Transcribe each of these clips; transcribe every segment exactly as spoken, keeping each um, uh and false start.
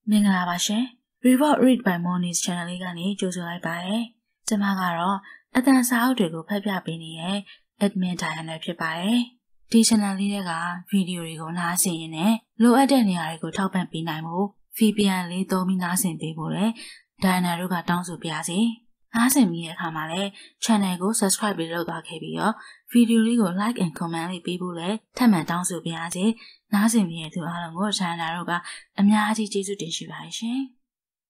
မင်္ဂလာပါရှင် Reward Read by Moni's Channel လေးကနေကြိုဆိုလိုက်ပါတယ်။ကျွန်မကတော့အတန်စာအုပ်တွေကိုဖတ်ပြပေးနေတဲ့ Admin Diana ဖြစ်ပါတယ်။ဒီ channel လေးတွေကဗီဒီယိုတွေကိုနားဆင်ရင်းနဲ့လိုအပ်တဲ့နေရာတွေကိုထောက်ပံ့ပေးနိုင်ဖို့ V P N လေးသုံးပြီးနားဆင်ပေးဖို့လည်း Diana တို့ကတောင်းဆိုပါရစေ။နားဆင်ပြီးတဲ့အခါမှာလည်း channel ကို subscribe ပြီးလုပ်သွားခဲ့ပြီးတော့ဗီဒီယိုလေးကို like and comment လေးပေးဖို့လည်းထပ်မံတောင်းဆိုပါရစေ။နားဆင်ပြီးတဲ့သူအားလုံးကို Diana တို့ကအများကြီးကျေးဇူးတင်ရှိပါတယ်ရှင်။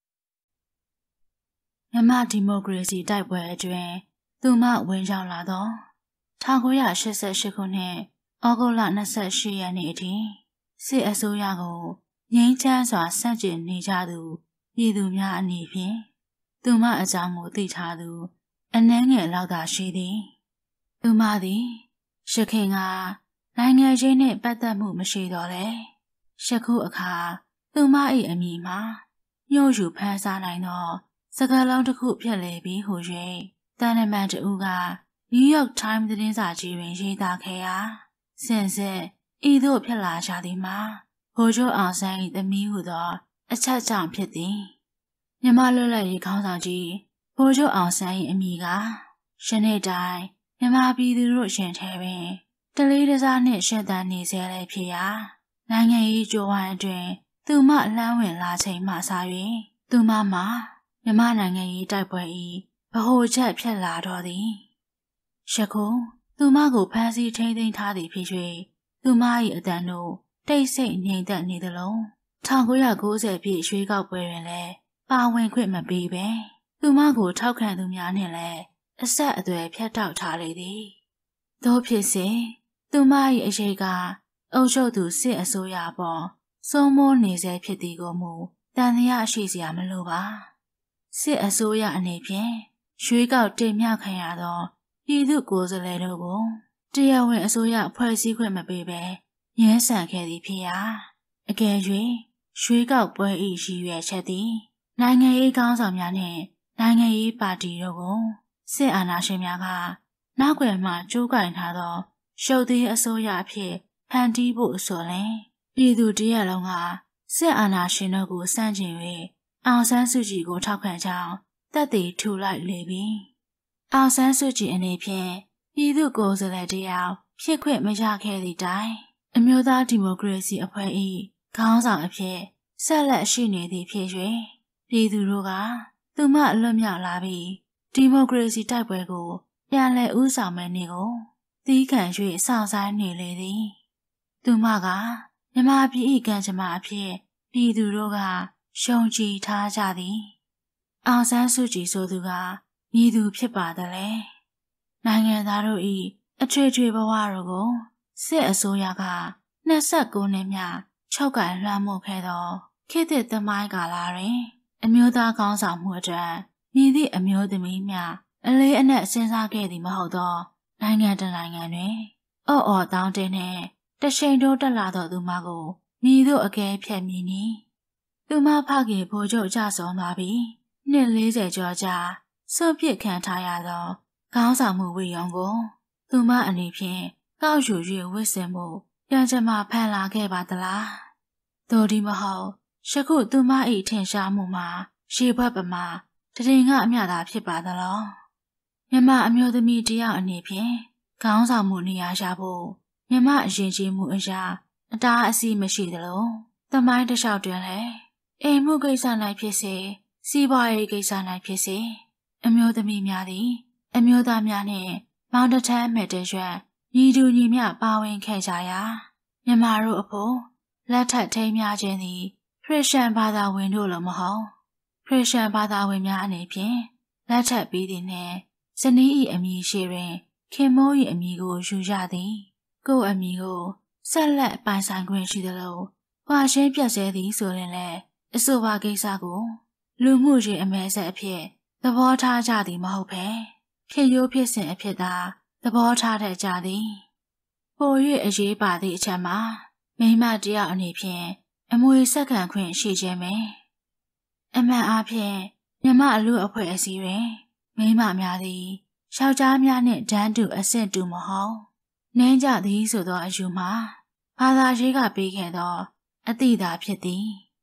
မြန်မာဒီမိုကရေစီတိုက်ပွဲအတွင်းသူမဝင်ရောက်လာသော၁၉၈၈ခုနှစ်ဩဂုတ်လ၂၈ရက်နေ့အထိစစ်အစိုးရကိုငြိမ်းချမ်းစွာဆန့်ကျင်နေကြသူပြည်သူများအနေဖြင့်သူမအကြောင်းကိုသိထားသူအနှဲငယ်လောက်သာရှိသည်သူမသည်ရခိုင်ကနိုင်ငံရေးနှင့်ပတ်သက်မှုမရှိတော့လေယခုအခါသူမ၏အမည်မှာညှို့ယူဖန်ဆားနိုင်သောစကားလုံးတစ်ခုဖြစ်လေပြီးဟူ၍တန်နမန်တူက New York Times သတင်းစာကြီးတွင်ရေးသားခဲ့ရာစင်စစ်ဤသို့ဖြစ်လာကြသည်မှာဗိုလ်ချုပ်အောင်ဆန်း၏သမီးဟုသောအချက်ကြောင့်ဖြစ်သည်မြန်မာလွတ်လပ်ရေးခေါင်းဆောင်ကြီးဗိုလ်ချုပ်အောင်ဆန်း၏အမည်ကယနေ့တိုင်မြန်မာပြည်သူတို့ရှင်ထဲတွင်တလေးတစားနှင့်ရှင်သန်နေစေလည်းဖြစ်ရာနိုင်ငံရေးကြိုးဝိုင်းအတွင်းသူမလှမ်းဝင်လာချိန်မှစ၍သူမမှာမြန်မာနိုင်ငံရေးတိုက်ပွဲ၏ဗဟိုချက်ဖြစ်လာတော့သည်ယခုသူမကိုဖမ်းဆီးထိန်းသိမ်းထားသည်ဖြစ်၍သူမ၏အတန်တို့တိတ်ဆိတ်ငြိမ်သက်နေသလုံး၁၉၉၀ပြည့်ရွှေကောက်ပွဲတွင်လည်းပါဝင်ခွင့်မပေးဘဲသူမကိုထောက်ခံသူများနှင့်လည်းအဆက်အသွယ်ဖြတ်တောက်ထားလေသည်သို့ဖြစ်စေသူမ၏အရေးကအုပ်ချုပ်သူစစ်အစိုးရပေါ်စိုးမိုးနေစေဖြစ်သည်ကိုမူတန်တရားရှိစရာမလိုပါစစ်အစိုးရအနေဖြင့်ရွှေကောက်တင်မြှောက်ခံရသောပြည်သူကိုယ်စားလှယ်တို့ကိုတရားဝင်အစိုးရဖွဲ့စည်းခွင့်မပေးဘဲရင်းဆန်ခဲ့သည်ဖြစ်ရာအကယ်၍ရွှေကောက်ပွဲ၏ရည်ရွယ်ချက်သည်နိုင်ငံရေးခေါင်းဆောင်များနှင့်နိုင်ငံရေးပါတီတို့ကိုစစ်အာဏာရှင်များကနောက်ွယ်မှကြိုးကိုင်ထားသောရှုပ်သေးအစိုးရအဖြစ်ဖန်တီးဖို့ဆိုရင်ပြည်သူတရက်လုံးကစစ်အာဏာရှင်တို့ကိုစန့်ကျင်၍အောင်ဆန်းစုကြည်ကိုထောက်ခံကြောင်းသက်သေထူလိုက်လေပြီအောင်ဆန်းစုကြည်အနေဖြင့်ပြည်သူကိုယ်စားလှယ်တယောက်ဖြစ်ခွင့်မရခဲ့သည့်တိုင်အမျိုးသားဒီမိုကရေစီအဖွဲ့၏ခေါင်းဆောင်အဖြစ်ဆက်လက်ရှိနေသည့်ဖြစ်၍ပြည်သူတို့ကသူမအလွတ်မြောက်လာပြီးဒီမိုကရေစီတိုက်ပွဲကိုပြန်လည်ဦးဆောင်မယ်နေကိုသီးခံ၍စောင့်ဆိုင်းနေလေသည်သူမကမြန်မာပြည်၏ကံကြမ္မာအဖြစ်ပြည်သူတို့ကရှုံကြည်ထားကြသည်အောင်ဆန်းစုကြည်ဆိုသူကမည်သူဖြစ်ပါသလဲနိုင်ငံသားတို့၏အထွေထွေဘဝတို့ကိုစစ်အစိုးရက၂၉နှစ်မြချုပ်ကိုင်လွှမ်းမိုးခဲ့သောခေတ်သစ်သမိုင်းကာလတွင်အမျိုးသားကောင်းဆောင်မှုအတွက်မည်သည့်အမျိုးသမီးများအလေးအနက်စဉ်းစားခဲ့သည်မဟုတ်သောနိုင်ငံတနိုင်ငံတွင်အော့အော်တောင်းတင်းနှင့်တရှိန်တိုးတက်လာသောသူမကိုမည်သို့အကဲဖြတ်မည်နည်းသူမဖခင်ဗိုလ်ချုပ်ကြဆုံးသွားပြီးနှစ်၄၀ကျော်ကြာဆွန့်ပစ်ခံထားရသောခေါင်းဆောင်မှုဝိယုံကိုသူမအနေဖြင့်ကောက်ယူ၍ဝစ်စင်မှုပြန်ချမဖန်လာခဲ့ပါသလားသို့ဒီမဟုတ်ယခုသူမ၏ထင်ရှားမှုမှာရေဘွက်ပမာတရင်ကအမျှသာဖြစ်ပါသလားမြမအမျိုးသမီးတယောက်အနေဖြင့်ခေါင်းဆောင်မှုနေရာရဖို့မြမအရင်ကြီးမှုအရာအတားအဆီးမရှိသလိုသမိုင်းတစ်လျှောက်တွင်လည်းအိမ်မှုကိစ္စ၌ဖြစ်စေစီးပွားရေးကိစ္စ၌ဖြစ်စေအမျိုးသမီးများသည်အမျိုးသားများနှင့်မောင်တထမ်းမဲ့တဲ့ရွက်ညီတူညီမျှပါဝင်ခဲ့ကြရာမြမတို့အဖို့လက်ထပ်ထိမ်းများခြင်းသည်ခရစ်ယာန်ဘာသာဝင်တို့လိုမဟုတ်ခရစ်ယာန်ဘာသာဝင်များအနေဖြင့်လက်ထပ်ပြီးသည်နှင့်ဇနီး၏အမည်ရှိတွင်ခင်မိုး၏အမည်ကိုယူရသည်ကို့အမည်ကိုဆက်လက်ပိုင်ဆိုင်ခွင့်ရှိသလိုပွာရှင်းပြတ်ဆဲသည်ဆိုရင်လည်းအဆိုပါကိစ္စကိုလူမှုရေးအမဲဆက်အဖြစ်သဘောထားကြသည်မဟုတ်ပဲဖြစ်ရိုးဖြစ်စဉ်အဖြစ်သာသဘောထားတတ်ကြသည်ပို၍အရေးပါသည့်အချက်မှာမိမတယောက်အနေဖြင့်အမွေဆက်ခံခွင့်ရှိခြင်းပဲအမှန်အားဖြင့်မြမအလူအဖွဲ့အစည်းတွင်မိမများသည်ယောက်ျားများနှင့်တန်းတူအဆင့်တူမဟုတ်နှင်းကြသည်ဆိုသောအယူမှာဘာသာရေးကပေးခဲ့သောအတိသာဖြစ်သည်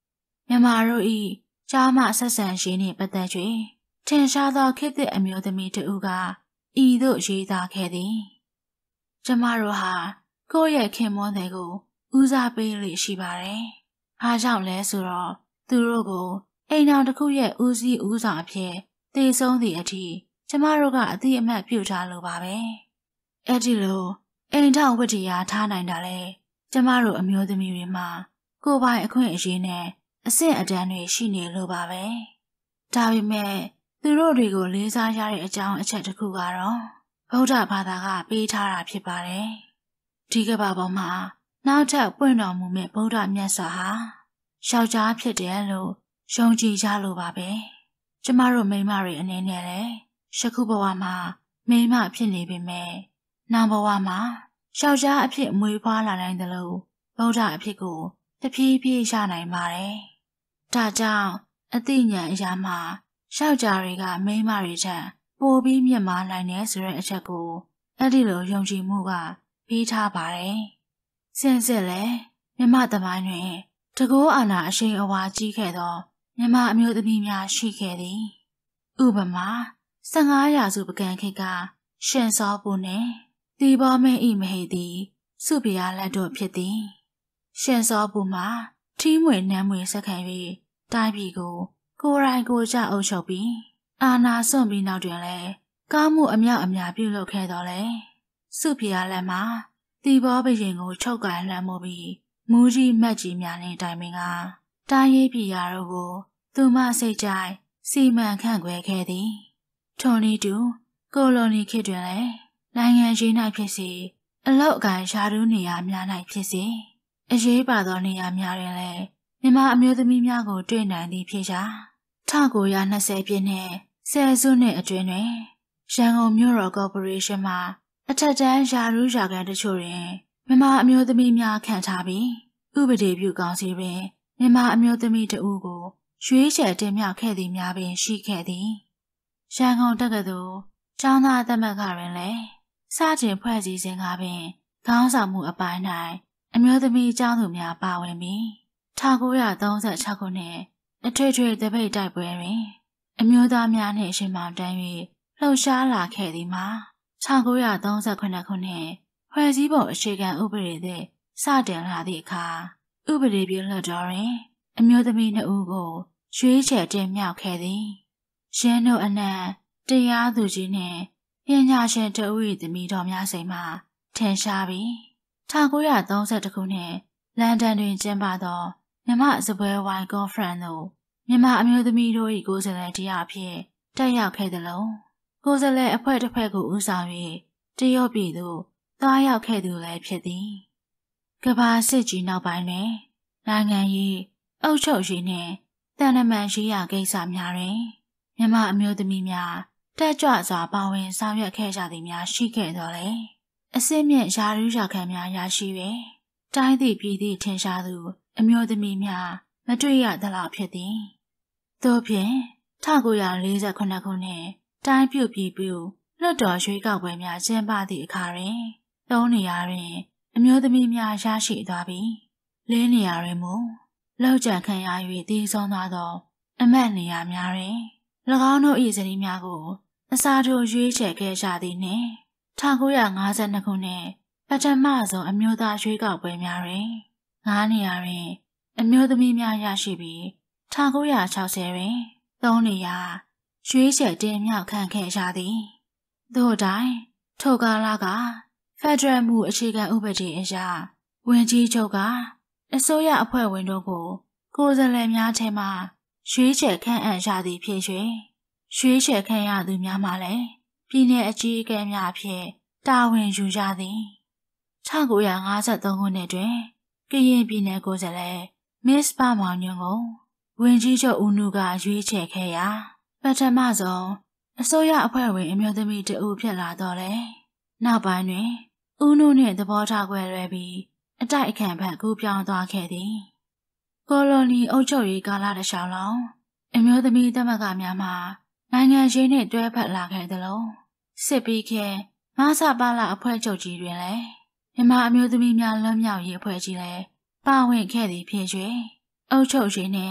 မြန်မာတို့၏ကြားမှဆက်ဆံရေးနှင့်ပတ်သက်၍ထင်ရှားသောခေတ်သစ်အမျိုးသမီးတဦးကဤသို့ရေးသားခဲ့သည်ကျမတို့ဟာကိုယ့်ရဲ့ခင်မွန်းတွေကိုဦးစားပေးလို့ရှိပါတယ်။အားကြောင့်လဲဆိုတော့သူတို့ကိုအိမ်တော်တစ်ခုရဲ့ဦးစီးဦးဆောင်အဖြစ်တည်ဆုံးသည့်အထိကျမတို့ကအတိအမှတ်ပြုထားလိုပါပဲ။အဲ့ဒီလိုအိမ်ထောင်ဝတ္တရားထားနိုင်တာလေကျမတို့အမျိုးသမီးတွေမှာကိုယ်ပိုင်အခွင့်အရေးနဲ့အဆင့်အတန်းတွေရှိနေလို့ပါပဲ။ဒါပေမဲ့သူတို့တွေကိုလေးစားရတဲ့အကြောင်းအချက်တစ်ခုကတော့ဗုဒ္ဓဘာသာကပေးထားတာဖြစ်ပါတယ်။ဒီကမ္ဘာပေါ်မှာနောက်ထပ်ပွင့်တော်မူမဲ့ဗုဒ္ဓမြတ်စွာဟာယောက်ျားဖြစ်တယ်လို့ယုံကြည်ကြလို့ပါပဲ။ကျမတို့မိန်းမတွေအနေနဲ့လည်းယခုဘဝမှာမိန်းမဖြစ်နေပေမဲ့နောက်ဘဝမှာယောက်ျားအဖြစ်မွေးဖွားလာနိုင်တယ်လို့ဗုဒ္ဓအဖြစ်ကိုတဖြည်းဖြည်းရနိုင်ပါတယ်။ဒါကြောင့်အသိဉာဏ်အရာမှာယောက်ျားတွေကမိန်းမတွေထက်ပိုပြီးမြင့်မားနိုင်တယ်ဆိုတဲ့အချက်ကိုအဲ့ဒီလိုယုံကြည်မှုကပေးထားပါတယ်။စင်စစ်လည်းမြမသမိုင်းတွင်တကောအာနာအရှိန်အဝါကြီးခဲ့သောမြမအမျိုးသမီးများရှိခဲ့သည်။ဥပမာဆယ်ငါးရာစုပကံခေတ်ကရှင်စောပူနှင့်တီဘောမင်းဤမဟိသည်စုပြာလက်တို့ဖြစ်သည်။ရှင်စောပူမှာထီးမွေနှမ်းမွေဆက်ခံ၍တိုင်းပြည်ကိုကိုယ်တိုင်ကိုယ်ကျအုပ်ချုပ်ပြီးအာဏာစွန့်ပြီးနောက်တွင်လည်းကောင်းမှုအမြောက်အများပြုလုပ်ခဲ့တော်လဲစုပြာလက်မှာတီဘောဘရင်ကိုချုပ်ကန်လှမ်းမိုးပြီးမူးကြီးမတ်ကြီးများနှင့်တိုင်ပင်ကတိုင်းရေးပြည်ရာတို့ကိုသူမစိတ်ကြိုက်စီမံခန့်ခွဲခဲ့သည်ထိုနည်းတူကိုလိုနီခေတ်တွင်လည်းနိုင်ငံရေး၌ဖြစ်စေအလောက်အကန်ရှားတူးနေရာများ၌ဖြစ်စေအရေးပါသောနေရာများတွင်လည်းမြန်မာအမျိုးသမီးများကိုတွေ့နိုင်သည်ဖြစ်ရာ၁၉၂၀ပြည့်နှစ်ဆယ်စုနှစ်အတွင်းတွင်ရန်ကုန်မြို့တော်ကော်ပိုရေးရှင်းမှအထက်တန်းယာရူးရာကန်တချို့တွင်မြန်မာအမျိုးသမီးများခန့်ထားပြီးဥပဒေပြုကောင်စီတွင်မြန်မာအမျိုးသမီးတဦးကိုရွေးချယ်တင်မြှောက်ခဲ့သည်များပင်ရှိခဲ့သည်ရန်ကုန်တက္ကသိုလ်ကျောင်းသားသမဂ္ဂတွင်လည်းစတင်ဖွဲ့စည်းစဉ်ကပင်ခေါင်းဆောင်မှုအပိုင်း၌အမျိုးသမီးကျောင်းသူများပါဝင်ပြီး၁၉၃၆ခုနှစ်အထွေထွေတပိတ်တိုက်ပွဲတွင်အမျိုးသားများနှင့်ရှင်မောင်တန်း၍လှုပ်ရှားလာခဲ့သည်မှာ၁၉၃၇ခုနှစ်ဖွဲ့စည်းပုံအခြေခံဥပဒေသည့်စတင်လာသည့်အခါဥပဒေပြုလွှတ်တော်တွင်အမျိုးသမီးနှစ်ဦးကိုရွေးချယ်တင်မြှောက်ခဲ့သည်ရင်းတို့အနက်တရားသူကြီးနှင့်ပညာရှင်တဦး၏သမီးတော်များစိတ်မှထင်ရှားပြီး၁၉၃၁ခုနှစ်လန်ဒန်တွင်ကျင်းပသောမြန်မာစပွဲဝိုင်းကွန်ဖရင့်သို့မြန်မာအမျိုးသမီးတို့၏ကိုယ်စားလှယ်တရားအဖြစ်တက်ရောက်ခဲ့သလိုကိုယ်စားလှယ်အဖွဲ့တစ်ဖွဲ့ကိုဦးဆောင်၍တရုတ်ပြည်သို့သွားရောက်ခဲ့သူလည်းဖြစ်သည်ကမ္ဘာစစ်ကြီးနောက်ပိုင်းတွင်နိုင်ငံရေးအုပ်ချုပ်ရေးနှင့်တန်တမန်ရေးရာကိစ္စများတွင်မြန်မာအမျိုးသမီးများတက်ကြွစွာပါဝင်ဆောင်ရွက်ခဲ့ကြသည်များရှိခဲ့တော်လဲအစစ်မြင့်ယာရူးရာခံများရရှိ၍တိုင်းသည့်ပြည်သည့်ထင်ရှားသူအမျိုးသမီးများမတွေ့ရသလောက်ဖြစ်သည်သို့ဖြင့်၁၉၄၇ခုနှစ်တိုင်းပြုပြည်ပြုလွှတ်တော်ရွေးကောက်ပွဲများကျင်းပသည့်အခါတွင်သုံးနေရာတွင်အမျိုးသမီးများရရှိသွားပြီးလေးနေရာတွင်မူလောက်ကျန်ခံရ၍တည်ဆုံးသွားသောအမတ်နေရာများတွင်၎င်းတို့၏ဇနီးများကိုအစားထိုးရွေးချယ်ခဲ့ကြသည်နှင့်၁၉၅၂ခုနှစ်ပထမဆုံးအမျိုးသားရွေးကောက်ပွဲများတွင်ငါးနေရာတွင်အမျိုးသမီးများရရှိပြီး၁၉၆၀တွင်သုံးနေရာရွေးချယ်တင်မြှောက်ခံခဲ့ကြသည်သို့တိုင်ထိုကာလကဖက်ဒရယ်မှုအခြေခံဥပဒေအရဝန်ကြီးချုပ်ကအစိုးရအဖွဲ့ဝင်တို့ကိုကိုယ်စားလှယ်များထဲမှရွေးချယ်ခန့်အပ်ရသည်ဖြစ်၍ရွေးချယ်ခံရသူများမှလည်းပြည်내အကြီးအကဲများအဖြစ်တာဝန်ယူကြသည်၁၉၅၃ခုနှစ်တွင်ကရင်ပြည်နယ်ကိုယ်စားလှယ်မစ္စပါမောင်ညွန့်ကိုဝန်ကြီးချုပ်ဦးနုကရွေးချယ်ခဲ့ရာပထမဆုံးအစိုးရအဖွဲ့ဝင်အမျိုးသမီးတဦးဖြစ်လာတော့လေနောက်ပိုင်းတွင်ဦးနုနှင့်သဘောထားကွဲလွဲပြီးအတိုက်အခံဘက်ကူးပြောင်းသွားခဲ့သည်ကိုလိုနီအုပ်ချုပ်ရေးကာလတစ်လျှောက်လုံးအမျိုးသမီးသမဂ္ဂများမှနိုင်ငံရေးနှင့်တွဲဖက်လာခဲ့သလိုစစ်ပြီးခေတ်မဆပလအဖွဲ့ချုပ်ကြီးတွင်လည်းမြန်မာအမျိုးသမီးများလွတ်မြောက်ရေးအဖွဲ့ကြီးလည်းပါဝင်ခဲ့သည်ဖြစ်၍အုပ်ချုပ်ရေးနှင့်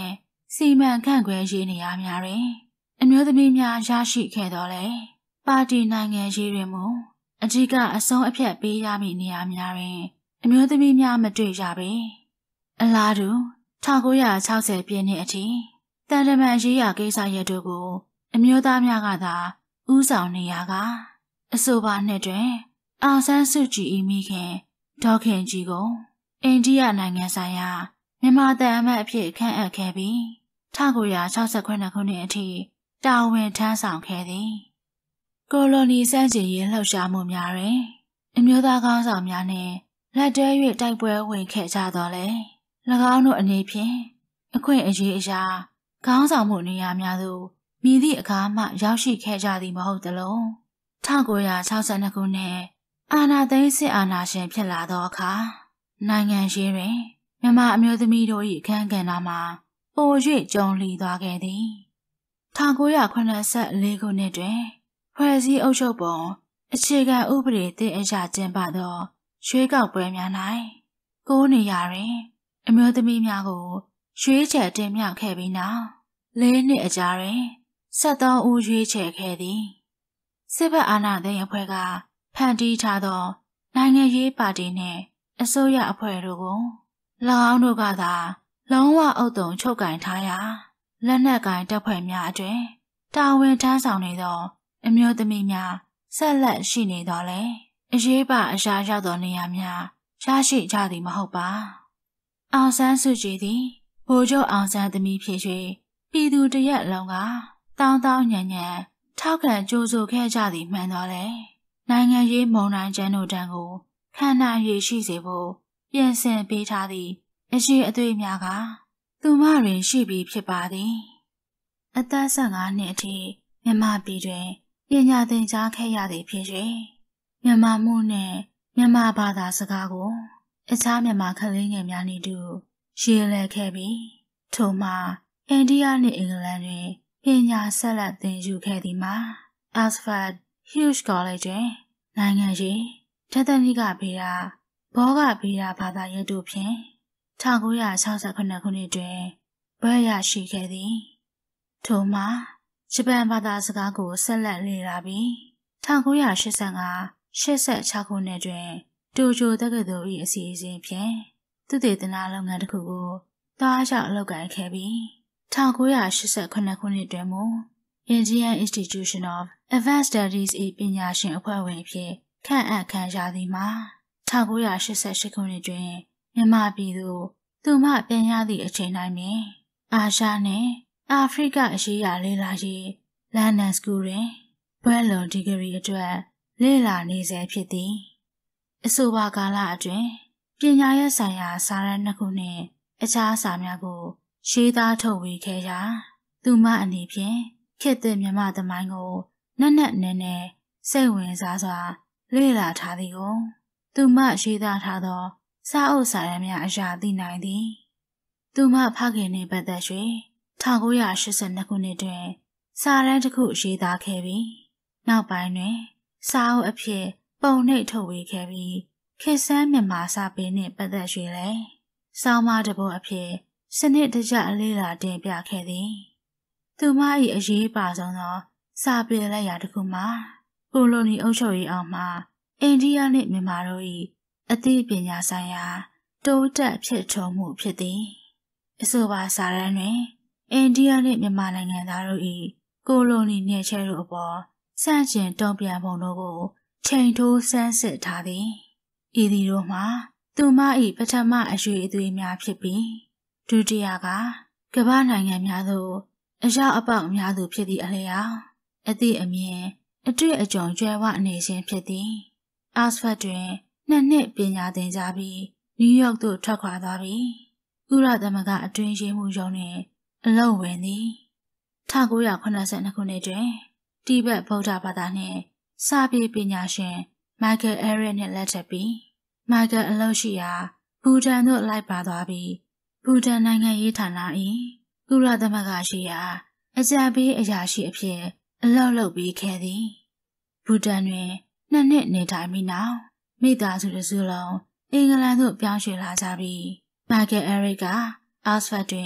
စီမံခန့်ခွဲရေးနေရများတွင်အမျိုးသမီးများရရှိခဲ့တော်လဲပါတီနိုင်ငံရေးတွင်မူအကြီးကအဆုံးအဖြတ်ပေးရမည့်နေရာများတွင်အမျိုးသမီးများမတွေ့ရပေအလားတူ၁၉၆၀ပြည့်နှစ်အထိတန်တမန်ရေးရာကိစ္စရပ်တို့ကိုအမျိုးသားများကသာဦးဆောင်နေရကအဆိုပါနှစ်တွင်အောင်ဆန်းစုကြည်၏မိခင်ဒေါ်ခင်ကြီးကိုအိန္ဒိယနိုင်ငံဆိုင်ရာမြန်မာတန်အမတ်အဖြစ်ခန့်အပ်ခဲ့ပြီး၁၉၆၉ခုနှစ်အထိတာဝန်ထမ်းဆောင်ခဲ့သည်ကိုလိုနီစန့်ကျင်ရေးလှုပ်ရှားမှုများတွင်အမျိုးသားခေါင်းဆောင်များနှင့်လက်တွဲ၍တိုက်ပွဲဝင်ခဲ့ကြတော်လဲ၎င်းတို့အနေဖြင့်အခွင့်အရေးအရာခေါင်းဆောင်မှုနေရာများသို့မိသည့်အခါမှရောက်ရှိခဲ့ကြသည်မဟုတ်သလို၁၉၆၂ခုနှစ်အာဏာသိမ်းစစ်အာဏာရှင်ဖြစ်လာသောအခါနိုင်ငံရေးတွင်မြန်မာအမျိုးသမီးတို့၏အခမ်းကဏ္ဍမှာပို၍ကျုံလီသွားခဲ့သည်၁၉၇၄ခုနှစ်တွင်ဖွဲ့စည်းအုပ်ချုပ်ပုံအခြေခံဥပဒေသစ်အရကျင်းပသောရွေးကောက်ပွဲများ၌ကိုးနေရာတွင်အမျိုးသမီးများကိုရွေးချယ်တင်မြှောက်ခဲ့ပြီးနောက်လေးနှစ်အကြာတွင်ဆက်သောဦးရွေးချယ်ခဲ့သည်စစ်ဘက်အာဏာသိမ်းအဖွဲ့ကဖန်တီးထားသောနိုင်ငံရေးပါတီနှင့်အစိုးရအဖွဲ့တို့ကို၎င်းတို့ကသာလုံးဝအုပ်တုံချုပ်ကင်ထားရာလက်နက်ကင်တပ်ဖွဲ့များအတွင်တာဝန်ထမ်းဆောင်နေသောအမျိုးသမီးများဆက်လက်ရှိနေတော်လဲအရေးပါအရာရောက်သောနေရာများရရှိကြသည်မဟုတ်ပါအောင်ဆန်းစုကြည်သည်ဗိုလ်ချုပ်အောင်ဆန်းသမီးဖြစ်၍ပြည်သူတရက်လုံးကတောင်းတောင်းညံ့ညံ့ထောက်ခံကြိုးဆိုခဲ့ကြသည်မှန်တော်လဲနိုင်ငံရေးမုံတိုင်းကျန်းတို့တန်းကိုခံနိုင်ရရှိစေဖို့ပြင်ဆင်ပေးထားသည့်အရှိအသွေးများကသူမတွင်ရှိပြီးဖြစ်ပါသည်အသက်၁၅နှစ်အထိမြန်မာပြည်တွင်ပညာသင်ကြားခဲ့ရသည်ဖြစ်၍မြန်မာမှုနှင့်မြန်မာဘာသာစကားကိုအခြားမြန်မာကလေးငယ်များနှင့်တူရေးလည်ခဲ့ပြီးထို့မှအိန္ဒိယနှင့်အင်္ဂလန်တွင်ပညာဆက်လက်သင်ယူခဲ့သည်မှာ Oxford Hughes College တွင်နိုင်ငံရေးတက္ကသိုလ်ဗေဒဘောဂဗေဒဘာသာရပ်တို့ဖြင့်၁၉၆၇ခုနှစ်တွင်ဘွဲ့ရရှိခဲ့သည်ထို့မှဂျပန်ဘာသာစကားကိုဆက်လက်လေ့လာပြီး၁၉၈၅ ၈၆ခုနှစ်တွင်တိုကျိုတက္ကသိုလ်၏အစီအစဉ်ဖြင့်သုတေသနလုပ်ငန်းတစ်ခုကိုတွားရောက်လုပ်ကိုင်ခဲ့ပြီး၁၉၈၇ခုနှစ်တွင်မူ Indian Institution of Advanced Studies ၏ပညာရှင်အဖွဲ့ဝင်အဖြစ်ခန့်အပ်ခံရသည်မှာ၁၉၈၈ခုနှစ်တွင်မြန်မာပြည်သို့သူမပြန်ရသည့်အချိန်တိုင်းပင်အာရှနှင့်အာဖရိကအရေးအလေ့လာရေးလန်ဒန်စကူးတွင်ဘွဲ့လွန်ဒီဂရီအတွက်လေ့လာနေဆဲဖြစ်သည်အဆိုပါကာလအတွင်းပညာရေးဆိုင်ရာစာတမ်းနှစ်ခုနှင့်အခြားစာများကိုရေးသားထုတ်ဝေခဲ့ရာသူမအနေဖြင့်ခေတ်သစ်မြန်မာသမိုင်းကိုနက်နက်နဲနဲစိတ်ဝင်စားစွာလေ့လာထားသည်ကိုသူမရေးသားထားသောစာအုပ်စာတမ်းများအရာသိနိုင်သည်သူမဖခင်နှင့်ပတ်သက်၍၁၉၈၂ခုနှစ်တွင်စာတမ်းတစ်ခုရေးသားခဲ့ပြီးနောက်ပိုင်းတွင်စာအုပ်အဖြစ်ပုံနှိပ်ထုတ်ဝေခဲ့ပြီးခေတ်ဆန်းမြန်မာစာပေနှင့်ပတ်သက်၍လည်းဆောင်းပါးတစ်ပုဒ်အဖြစ်စနစ်တကျလေ့လာတင်ပြခဲ့သည်သူမ၏အရေးပါဆုံးသောစာပေလက်ရာတစ်ခုမှာကိုလိုနီအုပ်ချုပ်ရေးအောက်မှအိန္ဒိယနှင့်မြန်မာတို့၏အသိပညာဆိုင်ရာတိုးတက်ဖြစ်ထွန်းမှုဖြစ်သည်အဆိုပါစာတမ်းတွင်အိန္ဒိယနှင့်မြန်မာနိုင်ငံသားတို့၏ကိုလိုနီနယ်ချဲတို့အပေါ်စန့်ကျင်တုံ့ပြန်ပုံတို့ကိုချိန်ထိုးဆန်းစစ်ထားသည်ဤသည်တို့မှာသူမ၏ပထမအရွေအသွေးများဖြစ်ပြီးဒုတိယကကမ္ဘာနိုင်ငံများသို့အရောက်အပေါက်များသူဖြစ်သည့်အလျောက်အသည့်အမြင်အတွေ့အကြုံကျွဲဝအနေခြင်းဖြစ်သည်အောက်စဖတ်တွင်နှစ်နှစ်ပညာသင်ကြားပြီးနယူးယောက်သို့ထွက်ခွာသွားပြီးဥရသမဂအတွင်းရေးမှုရုံးတွင်အလုပ်ဝင်သည်၁၉၇၂ခုနှစ်တွင်တိဘက်ဗုဒ္ဓဘာသာနှင့်စာပေပညာရှင်မိုက်ကယ်အဲရစ်နှင့်လက်ထပ်ပြီးမိုက်ကယ်အလုပ်ရှိရာဘူတန်သို့လိုက်ပါသွားပြီးဘူတန်နိုင်ငံရေးဌာန၏ဥရသမဂရှိရာအကြံပေးအရာရှိအဖြစ်အလုပ်လုပ်ပြီးခဲ့သည်ဘူတန်တွင်နှစ်နှစ်နေထိုင်ပြီးနောက်မိသားစုတစ်စုလုံးအင်္ဂလန်သို့ပြောင်းရွှေ့လာကြပြီးမိုက်ကယ်အဲရစ်ကအောက်စဖတ်တွင်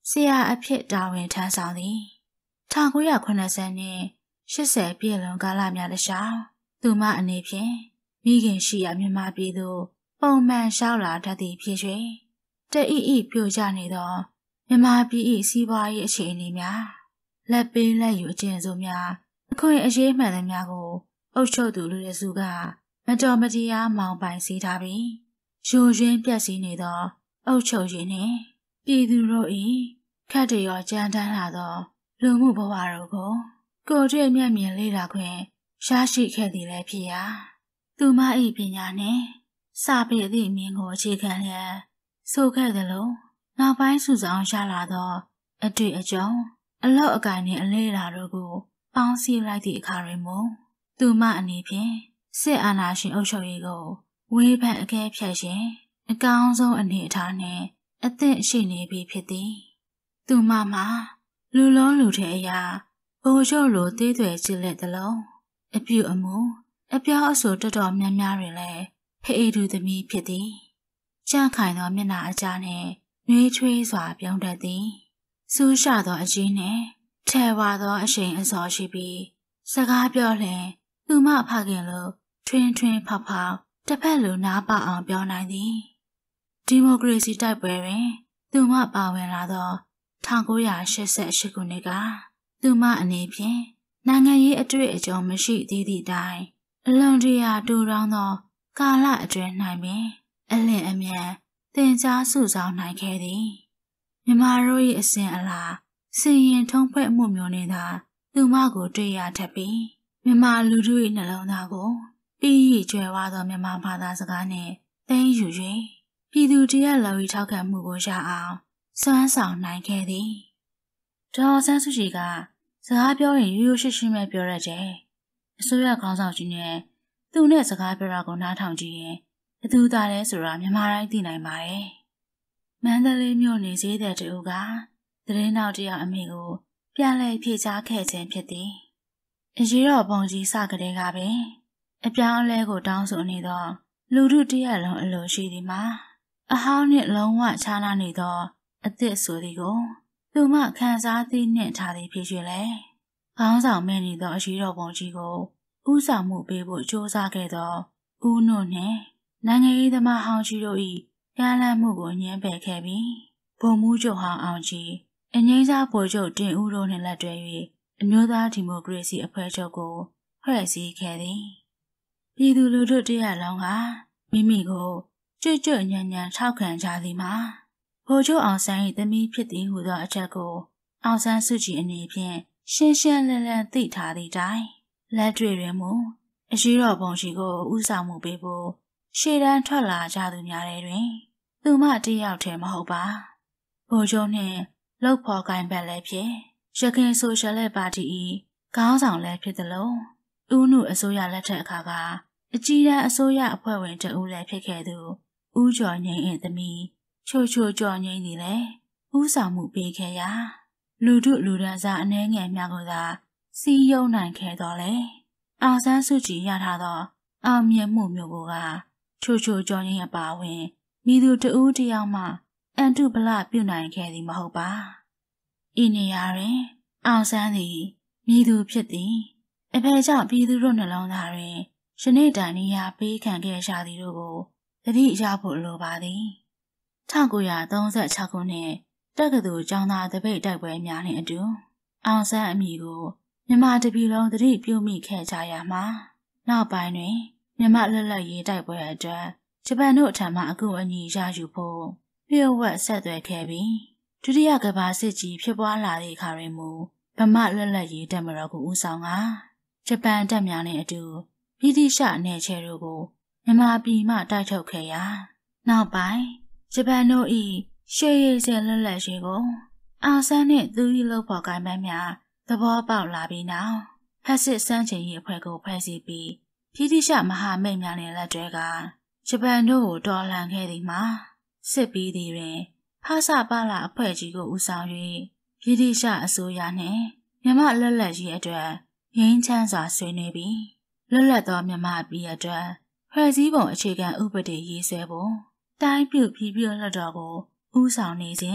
ဆရာအဖြစ်တာဝန်ထမ်းဆောင်သည်၁၉၇၀နဲ့၈၀ပြည့်လွန်ကာလများတခြားသူမအနေဖြင့်မိခင်ရှိရာမြန်မာပြည်သို့ပုံမှန်လျှောက်လာတတ်သည့်ဖြစ်၍တအိအိပြိုကျနေသောမြန်မာပြည်၏စီးပွားရေးအခြေအနေများလက်ပေးလက်ယူအကျဉ်းစုများအခွင့်အရေးမှန်သမျှကိုအုပ်ချုပ်သူလူတွေစုကမတော်မတရားမောင်းပိုင်စေထားပြီးရိုးရင်းပြက်စီးနေသောအုပ်ချုပ်ရေးနှင့်ပြည်သူတို့၏ခက်တရောကြမ်းတမ်းလာသောလူမှုဘဝတို့ကိုကိုယ်တွေ့မျက်မြင်လေ့လာခွင့်ရရှိခဲ့သည်လည်းဖြစ်ရာသူမ၏ပညာနှင့်စာပေသည့်မြင်ကိုအခြေခံလျက်ဆိုခဲ့သလိုနောက်ပိုင်းစုဆောင်ရလာသောအတွေ့အကြုံအလောက်အကိုင်နှင့်အလေးလာတို့ကိုပေါင်းစည်းလိုက်သည့်အခါတွင်မူသူမအနေဖြင့်စစ်အာဏာရှင်အုပ်ချုပ်ရေးကိုဝေဖန်အကဲဖြတ်ခြင်းအကောင်းဆုံးအနေအထားနှင့်အသင့်ရှိနေပြီဖြစ်သည်သူမမှာလူလုံးလူထဲအရာဘိုလ်ချုပ်လိုသေးသွယ်ကြည့်လက်သလုံးအပြုအမူအပြောအဆိုတော်တော်များများတွင်လည်းဖေးသူသမီးဖြစ်သည်ကြန့်ခိုင်သောမျက်နှာအကြားနှင့်နှွေးထွေးစွာပြုံးတတ်သည်စူးရှသောအကြီးနှင့်ထဲဝါသောအရှိန်အစောရှိပြီးစကားပြောလျင်သူမဖခင်လိုထွင်းထွင်းဖောက်ဖောက်တစ်ဖက်လိုနားပအောင်ပြောနိုင်သည်ဒီမိုကရေစီတိုက်ပွဲတွင်သူမပါဝင်လာသော၁၉၈၈ခုနှစ်ကသူမအနေဖြင့်နိုင်ငံရေးအတွေ့အကြုံမရှိသေးသည့်တိုင်အလွန်တရာတူတောင်းသောကာလအတွင်း၌ပင်အလင်းအမြန်သင်ကြားစုဆောင်းနိုင်ခဲ့သည်မြန်မာတို့၏အစဉ်အလာစီရင်ထုံးဖွဲ့မှုမျိုးနဲ့သာသူမကိုတွေ့ရထပ်ပြီးမြန်မာလူထု၏နှလုံးသားကိုပြီးရကျွယ်ဝသောမြန်မာဘာသာစကားနှင့်သိမ်းယူ၍ပြည်သူတရက်လော်ထောက်ခံမှုကိုရအောင်စွမ်းဆောင်နိုင်ခဲ့သည်ဒေါ်ဆန်းစုကြည်ကစကားပြောရင်ရိုးရိုးရှင်းရှင်းပဲပြောရတယ်အစိုးရခေါင်းဆောင်ကြီးနဲ့သူနဲ့စကားပြောတာကိုနားထောင်ကြည့်ရင်ဘသူသားလဲဆိုတာမြန်မာတိုင်းသိနိုင်ပါတယ်မန္တလေးမြို့နေဈေးတဲ့တူကသတင်းနောက်တယောက်အမေကိုပြန်လည်ဖြေချခဲ့ခြင်းဖြစ်သည်အရေးတော်ပုံကြီးစကတဲ့ကပင်အပြောင်းအလဲကိုတောင်းဆိုနေသောလူထုတရက်လုံးအလိုရှိသည်မှာအဟောင်းနှင့်လုံးဝခြားနားနေသောအသစ်ဆိုသည်ကိုသူမခံစားသိနှင့်ထားသည်ဖြစ်၍လေခေါင်းဆောင်မဲ့နေသောအရေးတော်ပုံကြီးကိုဥဆောင်မှုပေးဖို့ကြိုးစားခဲ့သောဦးနို့နှင့်နိုင်ငံရေးသမားဟောင်းကြီးတို့၏ကမ်းလှမ်းမှုကိုညှင်းပယ်ခဲ့ပြီးဗိုလ်မှူးချုပ်ဟောင်းအောင်ကြီးအငိမ့်စားဗိုလ်ချုပ်တင်ဦးတို့နှင့်လက်တွဲ၍အမျိုးသားဒီမိုကရေစီအဖွဲ့ချုပ်ကိုဖွဲ့စည်းခဲ့သည်ပြည်သူလူထုတရက်လုံးကမိမိကိုကြွကြွညံ့ညံ့ထောက်ခံကြသည်မှာဗိုလ်ချုပ်အောင်ဆန်း၏သမီးဖြစ်သည်ဟုသောအချက်ကိုအောင်ဆန်းစုကြည်အနေဖြင့်ရှင်းရှင်းလင်းလင်းသိထားသည့်တိုင်လက်တွေ့တွင်မူအရေးတော်ပုံရှိကိုဥဆောင်မှုပေးဖို့ရှေ့တန်းထွက်လာကြသူများတွင်သူမတယောက်တည်းမဟုတ်ပါဗိုလ်ချုပ်နှင့်လောက်ဖော်ကိုင်ဘက်လည်းဖြစ်ရခိုင်ဆိုရှယ်လက်ပါတီ၏ခေါင်းဆောင်လည်းဖြစ်သလိုဦးနုအစိုးရလက်ထက်အခါကအကြီးတန်းအစိုးရအဖွဲ့ဝင်တဦးလည်းဖြစ်ခဲ့သူဦးကျော်ငိမ့်၏သမီးချိုချိုကျော်ငိမ့်သည်လည်းဦးဆောင်မှုပေးခဲ့ရာလူထုလူဒန်းစားအနှဲငယ်များကိုသာစီးရုံးနိုင်ခဲ့တော်လဲအောင်ဆန်းစုကြည်ရထားသောအောင်မြင်မှုမျိုးကချိုချိုကျော်ငိမ့်အပါအဝင်မိသူတဦးတယောက်မှအန်တုပလပြုနိုင်ခဲ့သည်မဟုတ်ပါဤနေရာတွင်အောင်ဆန်းသည်မိသူဖြစ်သည်အဖေကြောင့်ပြည်သူတို့နှလုံးသားတွင်ယနေ့တိုင်နေရာပေးခံခဲ့ရသည်တို့ကိုသတိရဖို့လိုပါသည်၁၉၃၆ခုနှစ်တက္ကသိုလ်ကျောင်းသားတပိတ်တိုက်ပွဲများနှင့်အတူအောင်ဆန်းအမည်ကိုမြန်မာတပြည်လုံးသတိပြုမိခဲ့ကြရမှာနောက်ပိုင်းတွင်မြန်မာလွတ်လပ်ရေးတိုက်ပွဲအတွက်ဂျပန်တို့ထံမှအကူအညီရယူဖို့လျှို့ဝှက်ဆက်သွယ်ခဲ့ပြီးဒုတိယကမ္ဘာစစ်ကြီးဖြစ်ပွားလာသည့်အခါတွင်မူဗမာလွတ်လပ်ရေးတပ်မတော်ကိုဦးဆောင်ကဂျပန်တပ်များနှင့်အတူဗြိတိရှနယ်ချဲတို့ကိုမြန်မာပြည်မှတိုက်ထုတ်ခဲ့ရာနောက်ပိုင်းဂျပန်တို့၏ရှေးရည်စဲလွတ်လပ်ရေးကိုအောင်ဆန်းနှင့်သူ၏လုပ်ဖော်ကိုင်ဘက်များသဘောပေါက်လာပြီးနောက်ဖက်စစ်စန့်ကျင်ရေးအဖွဲ့ကိုဖွဲ့စည်းပြီးဗြိတိရှမဟာမိတ်များနှင့်လက်တွဲကဂျပန်တို့ကိုတော်လှန်ခဲ့သည်မှာစစ်ပြီးသည်တွင်ဖဆပလာအဖွဲ့ကြီးကိုဦးဆောင်၍ဗြိတိရှအစိုးရနှင့်မြန်မာလွတ်လပ်ရေးအတွက်ငြိမ်းချမ်းစွာဆွေးနွေးပြီးလွတ်လပ်သောမြန်မာပြည်အတွက်ဖွဲ့စည်းပုံအခြေခံဥပဒေရေးဆွဲဖို့တိုင်းပြုပြည်ပြုလွှတ်တော်ကိုဦးဆောင်နေစဉ်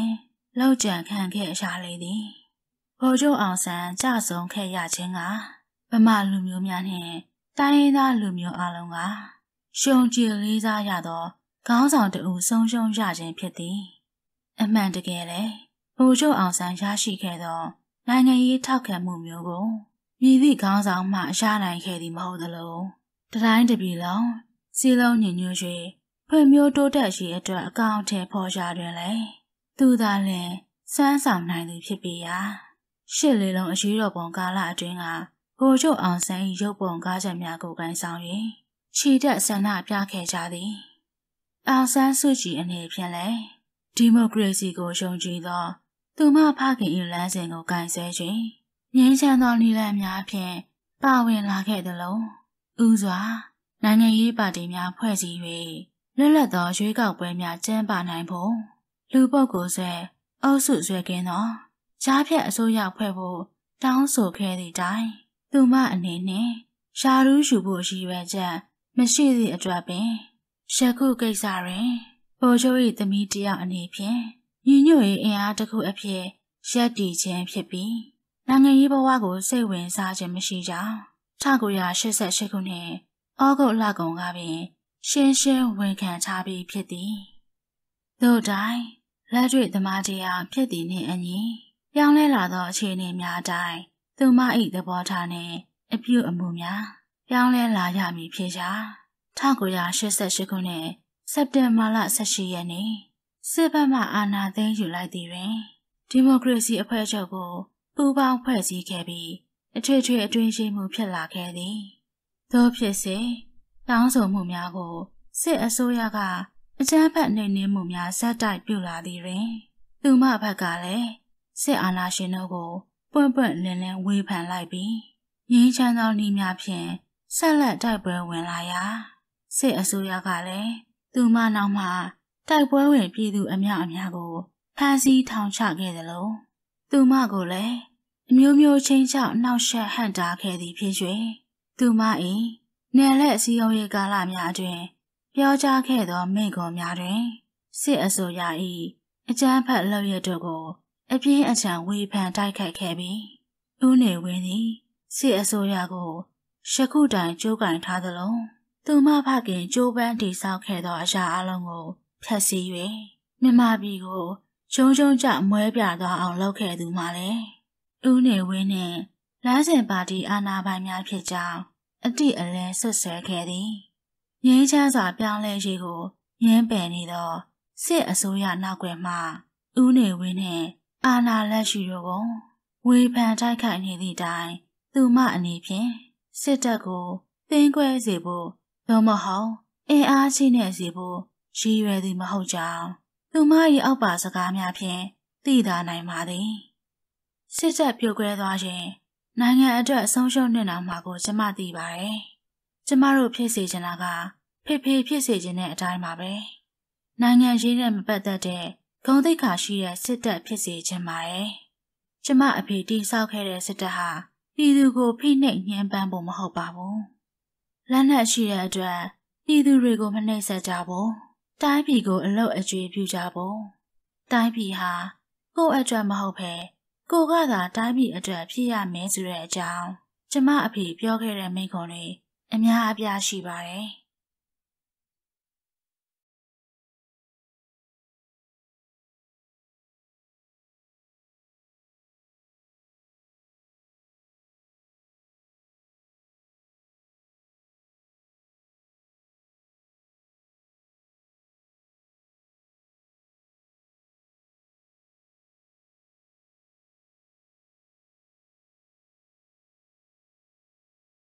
လောက်ကြံခံခဲ့ရလေသည်ဗိုလ်ချုပ်အောင်ဆန်းကြဆုံးခဲ့ရခြင်းကဗမာလူမျိုးများနှင့်တိုင်းရင်းသားလူမျိုးအလုံးကရှုံကြည်လေးစားရသောခေါင်းဆောင်တဦးဆုံးရှုံးရခြင်းဖြစ်သည်အမှန်တကယ်လေဗိုလ်ချုပ်အောင်ဆန်းရရှိခဲ့သောနိုင်ငံရေးထောက်ခံမှုမျိုးကိုမြည်သည့်ခေါင်းဆောင်မှရနိုင်ခဲ့သည်မဟုတ်သလိုတတိုင်းတပြည်လုံးစီလုံးညင်ညွတ်၍ဖွံ့ဖြိုးတိုးတက်ရေးအတွက်အကောင့်ထဲပေါ်ရှာတွင်လေသူသာလျှင်စွမ်းဆောင်နိုင်သူဖြစ်ပေရာရှစ်လေးလုံးအရေးတော်ပုံကာလအတွင်းကဗိုလ်ချုပ်အောင်ဆန်း၏ရုပ်ပုံကားချက်များကိုကိုင်ဆောင်၍ခြေတက်ဆန္ဒပြခဲ့ကြသည်အောင်ဆန်းစုကြည်အနေဖြင့်လည်းဒီမိုကရေစီကိုယုံကြည်သောသူမဖခင်၏လမ်းစဉ်ကိုကိုင်ဆွဲ၍ငြိမ်းချမ်းသောနည်းလမ်းများဖြင့်ပါဝင်လာခဲ့သလိုဦးစွာနိုင်ငံရေးပါတီများဖွဲ့စည်း၍လွတ်လပ်သောရွေးကောက်ပွဲများကျင်းပနိုင်ဖို့လူပုဂ္ဂိုလ်ဆွဲအုပ်စုဆွဲကင်းသောကြားဖြတ်အစိုးရဖွဲ့ဖို့တောင်းဆိုခဲ့သည့်တိုင်သူမအနေနဲ့ရှာရူးယူဖို့ရည်ရွယ်ချက်မရှိသည့်အတွက်ပင်ယခုကိစ္စတွင်ဗိုလ်ချုပ်၏သမီးတယောက်အနေဖြင့်ညီညွတ်ရေးအင်အားတစ်ခုအဖြစ်ရပ်တည်ခြင်းဖြစ်ပြီးနိုင်ငံရေးဘဝကိုစိတ်ဝင်စားခြင်းမရှိကြောင်း၁၉၈၈ခုနှစ်ဩဂုတ်လကုန်ကပင်ရှင်းရှင်းဝန်ခံထားပြီးဖြစ်သည်သို့တိုင်လက်တွေ့သမားတရားဖြစ်သည်နှင့်အညီပြောင်းလဲလာသောအခြေအနေများအတိုင်းသူမ၏သဘောထားနှင့်အပြုအမူများပြောင်းလဲလာရမည်ဖြစ်ရာ၁၉၈၈ခုနှစ်စက်တင်ဘာလ၁၈ရက်နေ့စစ်ဘက်မှအာဏာသိမ်းယူလိုက်သည်တွင်ဒီမိုကရေစီအဖွဲ့ချုပ်ကိုပူးပေါင်းဖွဲ့စည်းခဲ့ပြီးအထွေထွေအတွင်းရှိမှုဖြစ်လာခဲ့သည်သို့ဖြစ်စေတောင်းဆိုမှုများကိုစစ်အစိုးရကအကြမ်းဖက်နှိမ်နင်းမှုများဇက်တိုက်ပြုလာသည်တွင်သူမဘက်ကလည်းစစ်အာဏာရှင်တို့ကိုပွင့်ပွင့်လင်းလင်းဝေဖန်လိုက်ပြီးငြိမ်းချမ်းသောနည်းများဖြင့်ဆက်လက်တိုက်ပွဲဝင်လာရာစစ်အစိုးရကလည်းသူမနောက်မှတိုက်ပွဲဝင်ပြည်သူအများအများကိုဖမ်းဆီးထောင်ချခဲ့သလိုသူမကိုလည်းအမျိုးမျိုးချင်းချောက်နှောက်ယှက်ဟန့်တားခဲ့သည်ဖြစ်၍သူမ၏နယ်လက်စည်းရုံးရေးကာလများအတွင်းပြောကြားခဲ့သောမိန့်ခွန်းများတွင်စစ်အစိုးရ၏အကြမ်းဖက်လုပ်ရတို့ကိုအပြင်းအထန်ဝေဖန်တိုက်ခိုက်ခဲ့ပြီးဦးနေဝင်းသည်စစ်အစိုးရကိုယခုတိုင်ကြိုးကင်ထားသလိုသူမဖခင်ကြိုးပမ်းတည်ဆောက်ခဲ့သောအရာအလုံးကိုဖျက်ဆီး၍မြန်မာပြည်ကိုရုံးရုံးကျမွဲပြသွားအောင်လုပ်ခဲ့သူမှလည်းဦးနေဝင်းနှင့်လမ်းစဉ်ပါတီအာဏာပိုင်များဖြစ်ကြောင်းအတိအလင်းဆွဆွဲခဲ့သည်ငြိမ်းချမ်းစွာပြောင်းလဲရေးကိုငင်းပယ်နေသောစစ်အစိုးရနောက်ွယ်မှဦးနေဝင်းနှင့်အာဏာလက်ရှိတို့ကိုဝေဖန်တိုက်ခိုက်နေသည့်တိုင်သူမအနေဖြင့်စစ်တပ်ကိုသင်းကွဲစေဖို့သို့မဟုတ်အင်အားကြီးနေစေဖို့ရည်ရွယ်သည်မဟုတ်ကြောင်းသူမ၏အောက်ပါစကားများဖြင့်သိသာနိုင်ပါသည်စစ်တပ်ပြိုကွဲသွားရင်နိုင်ငံအတွက်ဆုံးရှုံးနေတာမှာကိုကျမသိပါတယ်ကျမတို့ဖြစ်စေချင်တာကဖေဖေဖြစ်စေချင်တဲ့အတိုင်းပါပဲနိုင်ငံရေးနဲ့မပတ်သက်တဲ့ဂုဏ်သိက္ခာရှိတဲ့စစ်တပ်ဖြစ်စေချင်ပါတယ်ကျမအဖေတည်ဆောက်ခဲ့တဲ့စစ်တပ်ဟာပြည်သူကိုဖိနှိပ်ညှဉ်းပန်းဖို့မဟုတ်ပါဘူးလက်နက်ရှိတဲ့အတွက်ပြည်သူတွေကိုမနှိပ်စက်ကြဘူးတိုင်းပြည်ကိုအလုတ်အကျွေးပြုကြဖို့တိုင်းပြည်ဟာကိုယ့်အတွက်မဟုတ်ဘဲကိုကသာတိုင်းပြည်အတွက်ဖြစ်ရမယ်ဆိုတဲ့အကြောင်းကျမအဖေပြောခဲ့တဲ့မိန့်ခွန်းတွေအများအပြားရှိပါတယ်